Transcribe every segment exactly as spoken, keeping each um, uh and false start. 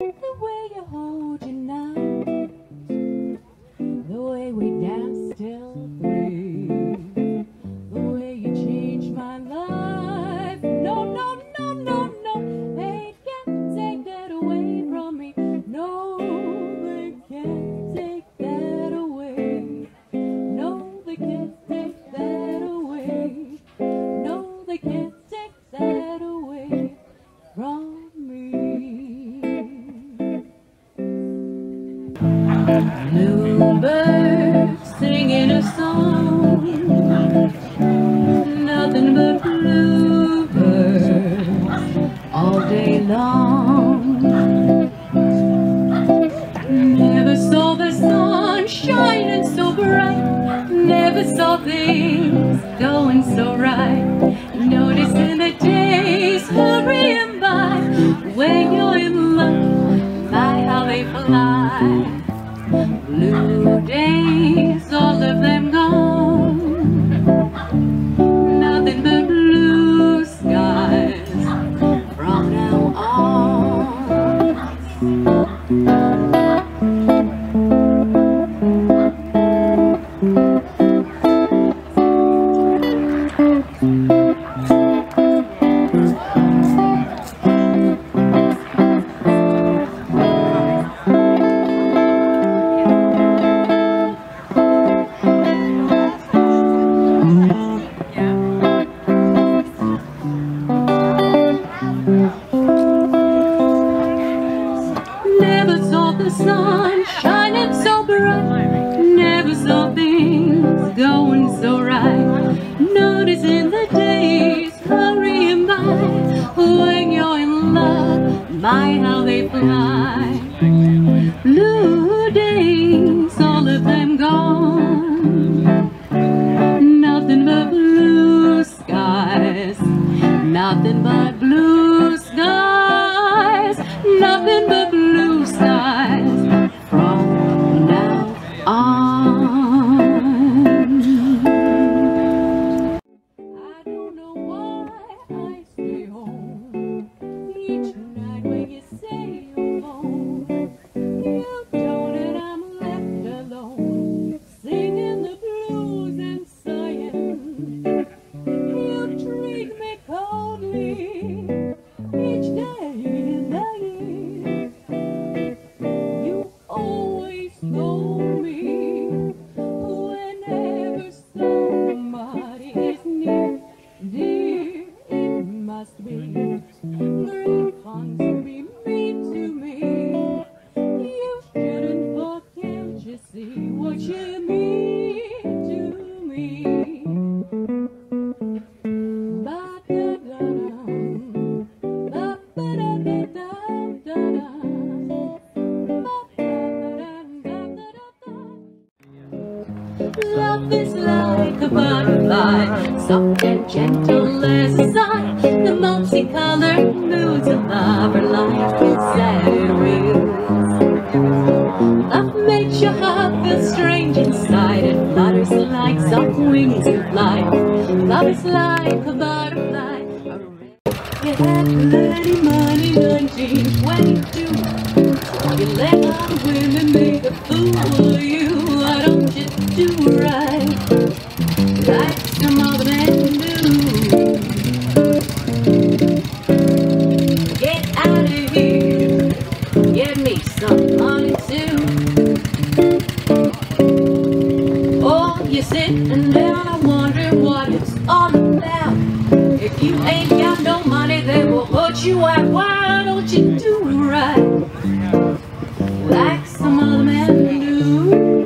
The way you hold your knife, the way we dance till three, the way you changed my life. No, no, no, no, no, they can't take that away from me. No, they can't take that away. No, they can't take that away. No, they can't take that away from me. Bluebirds singing a song, nothing but bluebirds all day long. Never saw the sun shining so bright, never saw things going so right. Noticing the days hurrying by, when you're in love, my how they fly. Blue days, all of them gone, nothing but blue skies from now on. Never saw the sun shining so bright, never saw things going so right. Noticing the days hurrying by, when you're in love, my how they fly. Blue days, all of them gone, nothing but blue skies, nothing but blue skies, nothing but blue skies from now on. I don't know why I stay home each night when you say you're home. You don't and I'm left alone, singing the blues and sighing. You treat me coldly each day and night. You always scold me whenever somebody is near. Dear, it must be great fun to be mean to me. You shouldn't, but can't you see what you mean to me? Love is like a butterfly, soft and gentle as the sun. The multicolored moods of love are like inside wheels. Love makes your heart feel strange inside. It flutters like soft wings of light. Love is like a butterfly. You had plenty money, nineteen twenty-two. You let other women make a fool of you. Why don't you do right, like some other men do? Get out of here, get me some money too. Oh, you're sitting down wondering what it's all about. If you ain't got no money, then we'll put you out. Why don't you do right, like some other men do?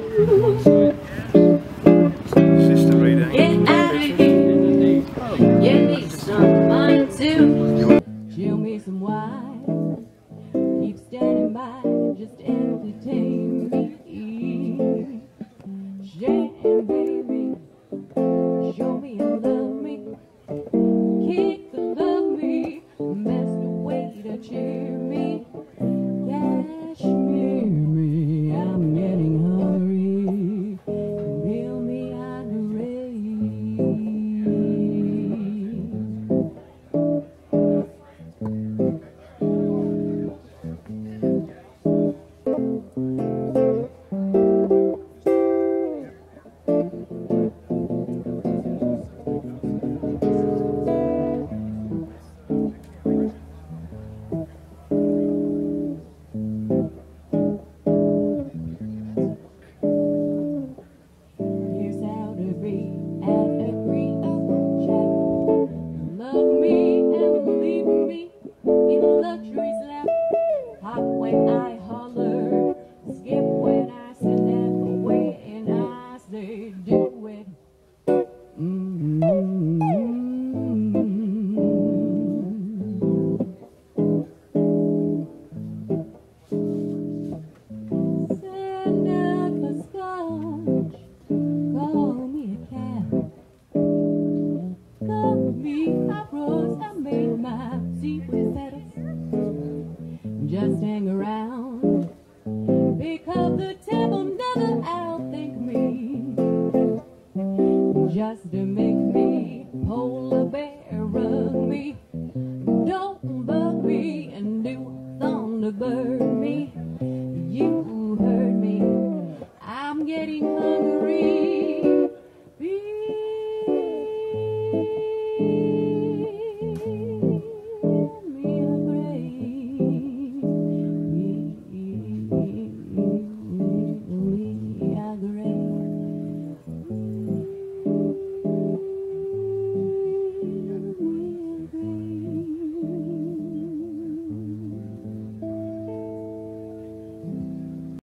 Get out of here, give me some money too. Show me some wine, keep standing by, just entertain me. Jam, baby, show me you love me. Kick the love me, that's the way to cheer me. Cashmere me, I'm getting hungry. Feel me irate. down. Pick up the table, never outthink me, just to make me polar bear rug me. Don't bug me and do thunderbird me. You heard me, I'm getting hungry. Be